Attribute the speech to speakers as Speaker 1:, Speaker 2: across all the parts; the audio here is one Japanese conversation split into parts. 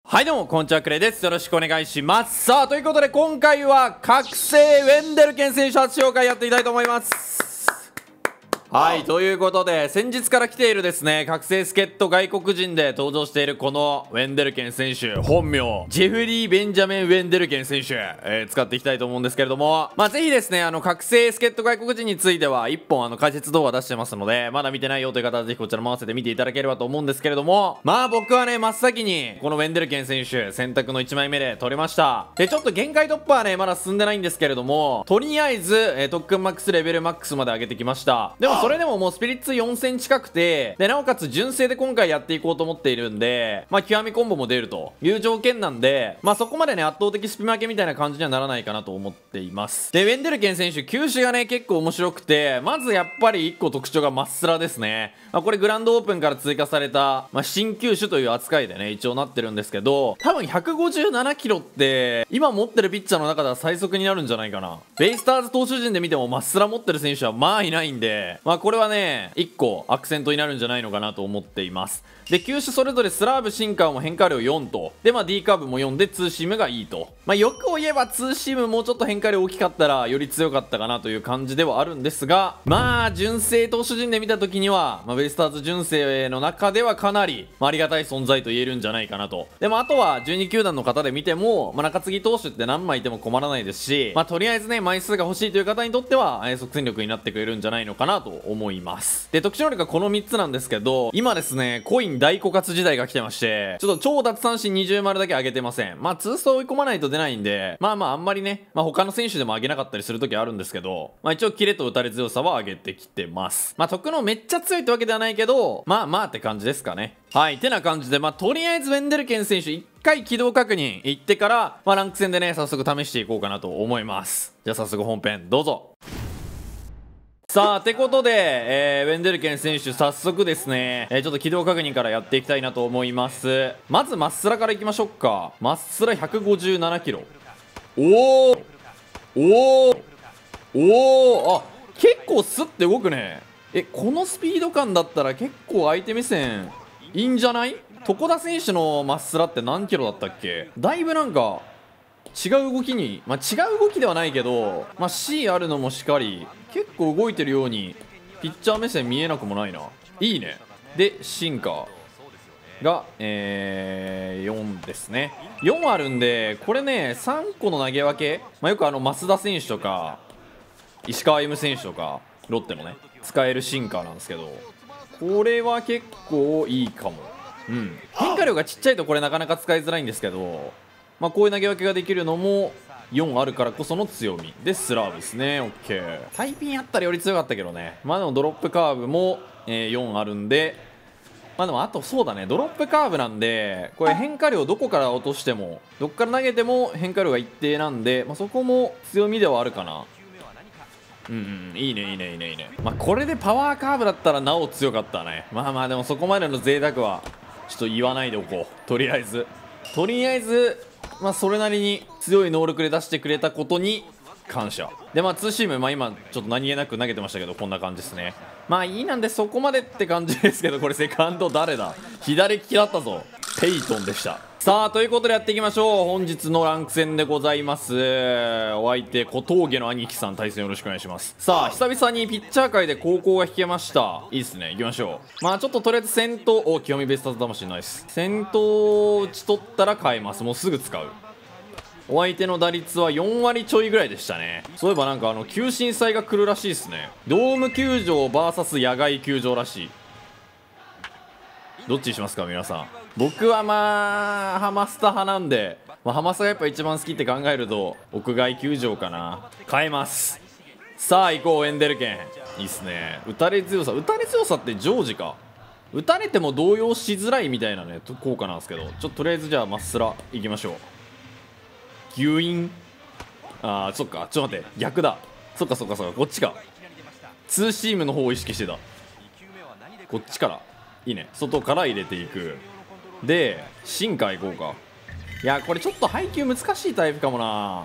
Speaker 1: はいどうも、こんにちは、クレイです。よろしくお願いします。さあ、ということで今回は覚醒ウェンデルケン選手初紹介やっていきたいと思います。はい、ということで、先日から来ているですね、覚醒助っ人外国人で登場しているこのウェンデルケン選手、本名、ジェフリー・ベンジャミン・ウェンデルケン選手、使っていきたいと思うんですけれども、ぜひですね、覚醒助っ人外国人については、1本解説動画出してますので、まだ見てないよという方はぜひこちらも合わせて見ていただければと思うんですけれども、僕はね、真っ先に、このウェンデルケン選手、選択の1枚目で取れました。で、ちょっと限界突破はね、まだ進んでないんですけれども、とりあえず、特訓マックスレベルマックスまで上げてきました。でもそれでももうスピリッツ4000近くて、で、なおかつ純正で今回やっていこうと思っているんで、極みコンボも出るという条件なんで、そこまでね、圧倒的スピ負けみたいな感じにはならないかなと思っています。で、ウェンデルケン選手、球種がね、結構面白くて、まずやっぱり1個特徴がマッスラですね。これグランドオープンから追加された、新球種という扱いでね、一応なってるんですけど、多分157キロって、今持ってるピッチャーの中では最速になるんじゃないかな。ベイスターズ投手陣で見てもマッスラ持ってる選手はいないんで、これはね、1個アクセントになるんじゃないのかなと思っています。で、球種それぞれスラーブ、シンカーも変化量4と、で、D カーブも4でツーシームがいいと。欲を言えばツーシームもうちょっと変化量大きかったらより強かったかなという感じではあるんですが、純正投手陣で見た時には、ベイスターズ純正の中ではかなり、ありがたい存在と言えるんじゃないかなと。でもあとは12球団の方で見ても、中継ぎ投手って何枚いても困らないですし、とりあえずね、枚数が欲しいという方にとっては、即戦力になってくれるんじゃないのかなと思います。で、特殊能力はこの3つなんですけど、今ですね、コイン大枯渇時代が来てまして、ちょっと超奪三振20丸だけ上げてません。ツースト追い込まないと出ないんで、あんまりね、他の選手でも上げなかったりする時あるんですけど、一応キレと打たれ強さは上げてきてます。特のめっちゃ強いってわけではないけど、って感じですかね。はい、てな感じで、とりあえずウェンデルケン選手1回起動確認行ってから、ランク戦でね、早速試していこうかなと思います。じゃあ早速本編どうぞ。さあ、てことで、ウェンデルケン選手、早速ですね、ちょっと起動確認からやっていきたいなと思います。まず、マッスラからいきましょうか。マッスラ157キロ。おーおーおーあ、結構スッて動くね。このスピード感だったら結構相手目線いいんじゃない？床田選手のマッスラって何キロだったっけ？だいぶなんか、違う動きに、違う動きではないけど、C あるのもしかり、結構動いてるようにピッチャー目線見えなくもないな。いいね。でシンカーが、4ですね。4あるんでこれね3個の投げ分け、よく増田選手とか石川歩夢選手とかロッテのね使えるシンカーなんですけど、これは結構いいかも。変化量がちっちゃいとこれなかなか使いづらいんですけど、こういう投げ分けができるのも4あるからこその強みでスラーブですね。 OK。 タイピンあったらより強かったけどね。でもドロップカーブも、4あるんで、でもあとそうだね、ドロップカーブなんでこれ変化量どこから落としてもどっから投げても変化量が一定なんで、そこも強みではあるかな。いいねいいねいいねいいね。これでパワーカーブだったらなお強かったね。でもそこまでの贅沢はちょっと言わないでおこう。とりあえずそれなりに強い能力で出してくれたことに感謝で、ツーシーム、今ちょっと何気なく投げてましたけどこんな感じですね。いいなんでそこまでって感じですけど、これセカンド誰だ？左利きだったぞ。ペイトンでした。さあということでやっていきましょう。本日のランク戦でございます。お相手小峠の兄貴さん、対戦よろしくお願いします。さあ久々にピッチャー界で高校が引けました。いいですね、いきましょう。ちょっととりあえず先頭を清見ベスターズ魂ナイス。先頭を打ち取ったら変えます。もうすぐ使う。お相手の打率は4割ちょいぐらいでしたね。そういえばなんか球審祭が来るらしいですね。ドーム球場 VS 野外球場らしい。どっちにしますか皆さん。僕はハマスタ派なんで、ハマスタがやっぱ一番好きって考えると屋外球場かな。変えます。さあ行こう。エンデルケンいいっすね。打たれ強さって常時か。打たれても動揺しづらいみたいなね効果なんですけど、とりあえずじゃあマッスラいきましょう。ギュイン。そっか、ちょっと待って、逆だ。そっかこっちか。ツーシームの方を意識してた。こっちからいいね。外から入れていく。でシンカー行こうか。いやこれちょっと配球難しいタイプかもな。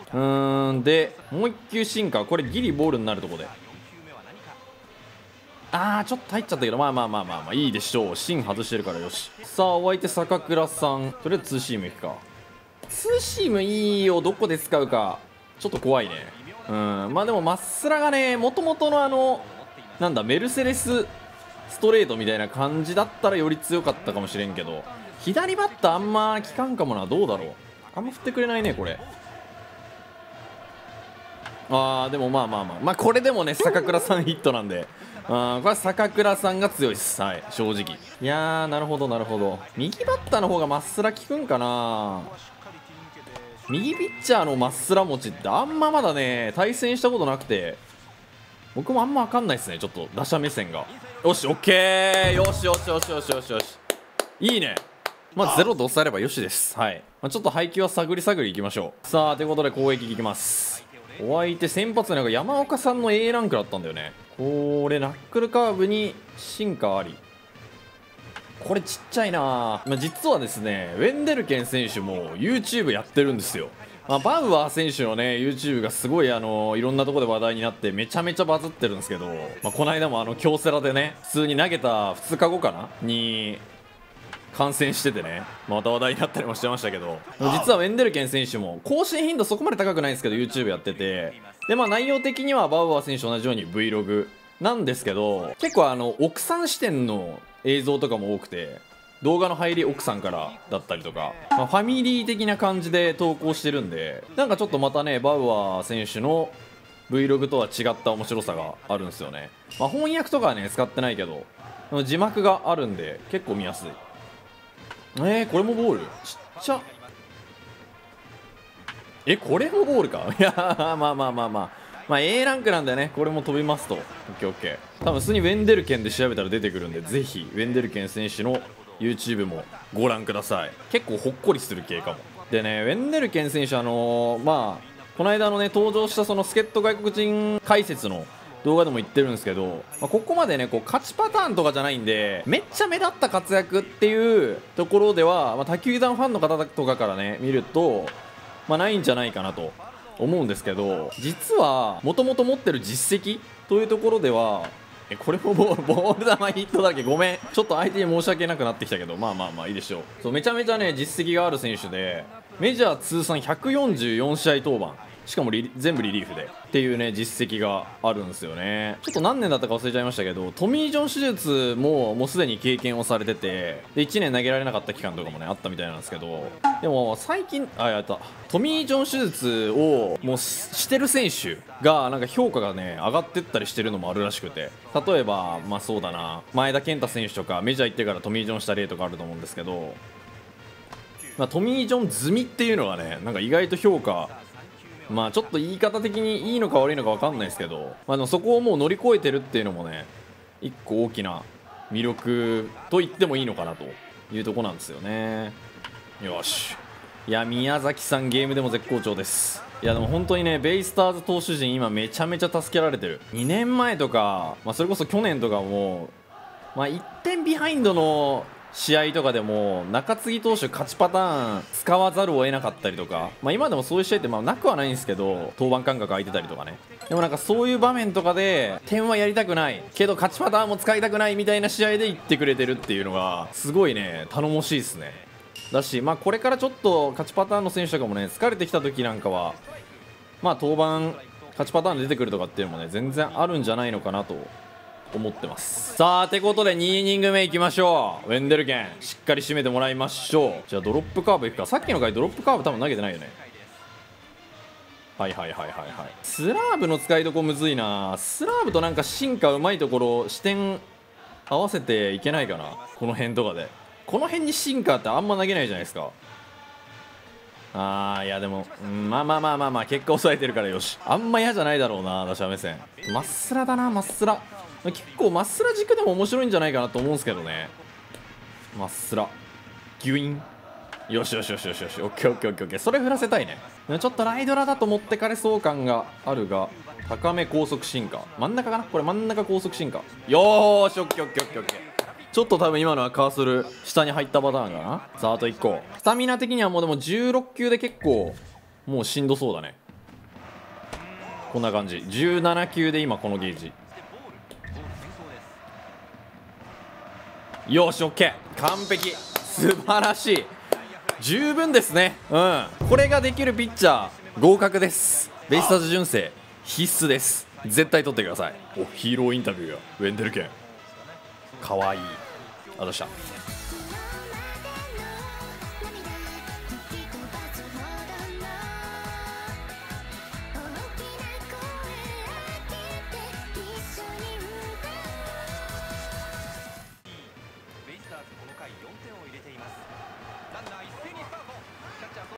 Speaker 1: でもう一球シンカー。これギリボールになるとこでちょっと入っちゃったけど、まあいいでしょう。芯外してるからよし。さあお相手坂倉さん、とりあえずツーシームいくか。ツーシームいいよ、どこで使うかちょっと怖いね。まあでもマッスラがね、もともとのなんだメルセデスストレートみたいな感じだったらより強かったかもしれんけど、左バッターあんま効かんかもな。どうだろう、あんま振ってくれないねこれ。でもまあこれでもね坂倉さんヒットなんで、これは坂倉さんが強いです。はい、正直。いやー、なるほどなるほど。右バッターの方がマッスラ効くんかな。右ピッチャーのマッスラ持ちってあんままだね対戦したことなくて、僕もあんま分かんないですね、ちょっと打者目線が。よし、オッケー、よしよしよしよしよしよし、いいね。まあゼロと抑えればよしです。はい、ちょっと配球は探り探りいきましょう。さあということで攻撃いきます。お相手先発なんか山岡さんの A ランクだったんだよね。これナックルカーブに進化あり。これちっちゃいな。実はですねウェンデルケン選手も YouTube やってるんですよ。バウアー選手のね YouTube がすごいいろんなところで話題になってめちゃめちゃバズってるんですけど、この間も京セラでね普通に投げた2日後かなに観戦しててね、また話題になったりもしてましたけど、実はウェンデルケン選手も更新頻度そこまで高くないんですけど YouTube やってて、で内容的にはバウアー選手と同じように Vlog なんですけど、結構奥さん視点の映像とかも多くて、動画の入り奥さんからだったりとか、ファミリー的な感じで投稿してるんで、なんかちょっとまたねバウアー選手の Vlog とは違った面白さがあるんですよね。翻訳とかはね使ってないけど字幕があるんで結構見やすい。これもボールちっちゃ。これもボールか。いやA ランクなんでね、これも飛びますと。OKOK。多分普通にウェンデルケンで調べたら出てくるんで、ぜひウェンデルケン選手の YouTube もご覧ください。結構ほっこりする系かも。でねウェンデルケン選手この間のね登場したその助っ人外国人解説の動画でも言ってるんですけど、ここまでね勝ちパターンとかじゃないんで、めっちゃ目立った活躍っていうところでは、他球団ファンの方とかからね見ると、ないんじゃないかなと思うんですけど、実はもともと持ってる実績というところでは、これもボール球ヒットだけ、ごめんちょっと相手に申し訳なくなってきたけど、いいでしょう。そう、めちゃめちゃね実績がある選手で、メジャー通算144試合登板、しかも全部リリーフでっていうね実績があるんですよね。ちょっと何年だったか忘れちゃいましたけど、トミー・ジョン手術もうすでに経験をされてて、で1年投げられなかった期間とかもねあったみたいなんですけど、でも最近やったトミー・ジョン手術をもうしてる選手がなんか評価がね上がってったりしてるのもあるらしくて、例えばそうだな、前田健太選手とかメジャー行ってからトミー・ジョンした例とかあると思うんですけど、トミー・ジョン済みっていうのがねなんか意外と評価、ちょっと言い方的にいいのか悪いのか分かんないですけど、でもそこをもう乗り越えてるっていうのもね一個大きな魅力と言ってもいいのかなというとこなんですよね。よし、いや宮崎さんゲームでも絶好調です。いやでも本当にねベイスターズ投手陣今めちゃめちゃ助けられてる。2年前とか、それこそ去年とかも1点ビハインドの試合とかでも中継ぎ投手勝ちパターン使わざるを得なかったりとか、今でもそういう試合ってなくはないんですけど、登板間隔空いてたりとかね。でもなんかそういう場面とかで点はやりたくないけど勝ちパターンも使いたくないみたいな試合で言ってくれてるっていうのがすごいね頼もしいですね。だしこれからちょっと勝ちパターンの選手とかもね疲れてきた時なんかは登板勝ちパターンで出てくるとかっていうのもね全然あるんじゃないのかなと思ってます。さあてことで2イニング目いきましょう。ウェンデルケンしっかり締めてもらいましょう。じゃあドロップカーブいくか。さっきの回ドロップカーブ多分投げてないよね。はいスラーブの使いどこむずいな。スラーブとなんか進化うまいところ視点合わせていけないかな。この辺とかでこの辺に進化ってあんま投げないじゃないですか。いやでも結果抑えてるからよし、あんま嫌じゃないだろうな打者目線。まっすらだな、まっすら結構まっすら軸でも面白いんじゃないかなと思うんですけどね。まっすらギュイン、よしオッケーオッケー、それ振らせたいね。ちょっとライドラだと持ってかれそう感があるが、高め高速進化真ん中かな、これ真ん中高速進化、よーしオッケー。ちょっと多分今のはカーソル下に入ったパターンかな。さああと1個、スタミナ的にはもうでも16球で結構もうしんどそうだね。こんな感じ、17球で今このゲージ。 よし OK 完璧素晴らしい十分ですね。これができるピッチャー合格です。ベイスターズ純正必須です。絶対取ってください。おヒーローインタビューがウェンデルケンかわいい。ありがとうございました。